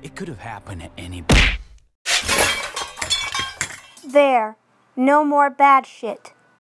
It could have happened to anybody. There. No more bad shit.